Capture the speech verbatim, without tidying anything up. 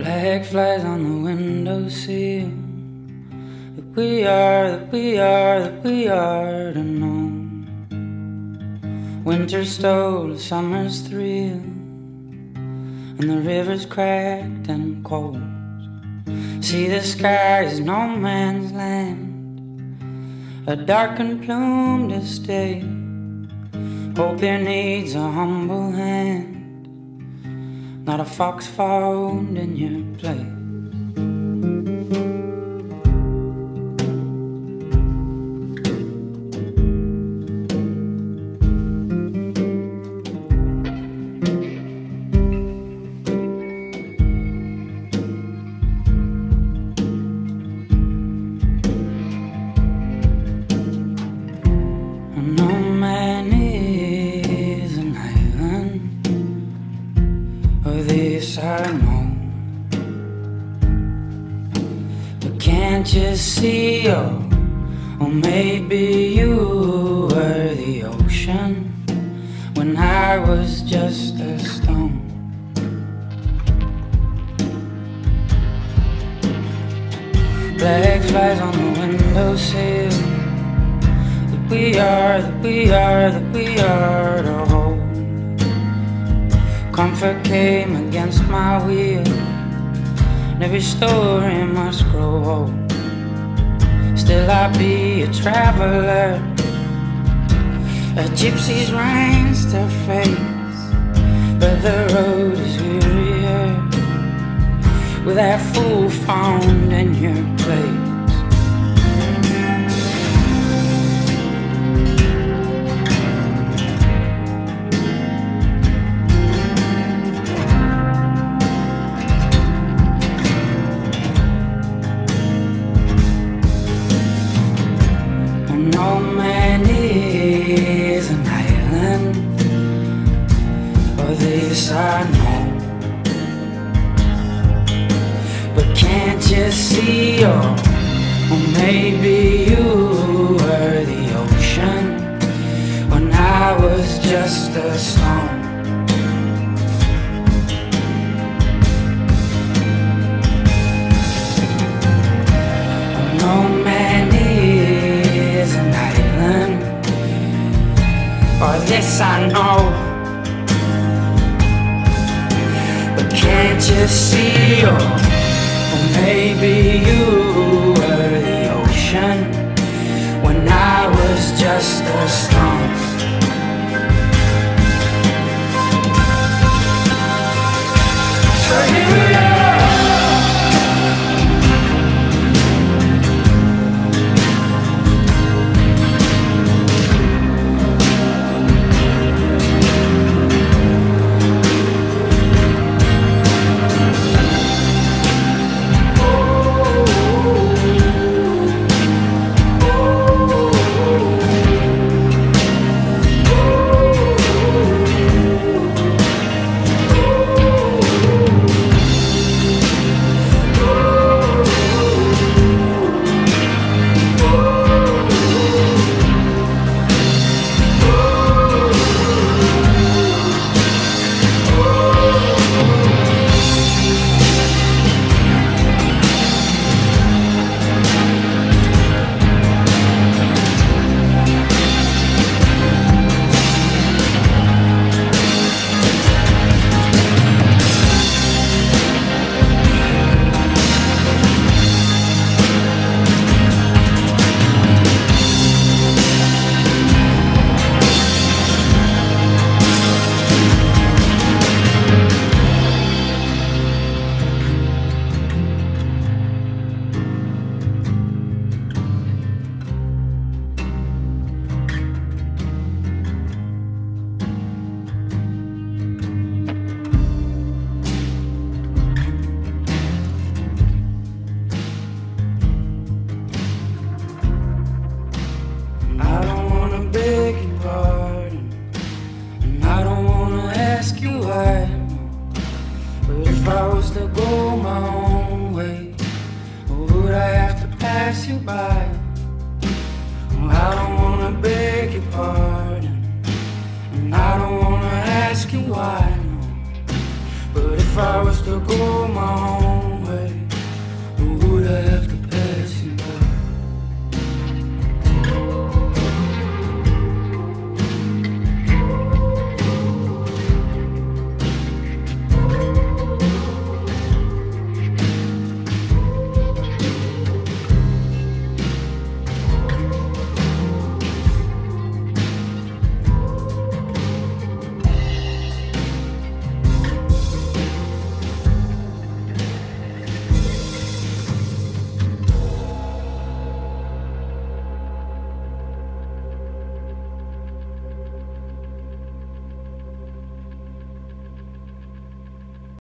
Black flies on the windowsill. That we are, that we are, that we are to know. Winter stole summer's thrill, and the river's cracked and cold. See, the sky is no man's land, a dark and plumed estate. Hope here needs a humble hand, not a fox found in your place. No man is an island, or this I know. But can't you see, oh, or maybe you were the ocean when I was just a stone. Black flies on the windowsill. We are, that we are, that we are to hold. Comfort came against my will, and every story must grow old. Still I be a traveler, a gypsy's reins to face. But the road is wearier with that fool found in your place. No man is an island, or this I know. But can't you see, or, or maybe you were the ocean when I was just a stone. No man is an island, or this I know. But can't you see, or, or maybe you were the ocean when I was just a stone. So here we are. If I was to go my own way, or would I have to pass you by? Well, I don't wanna beg your pardon.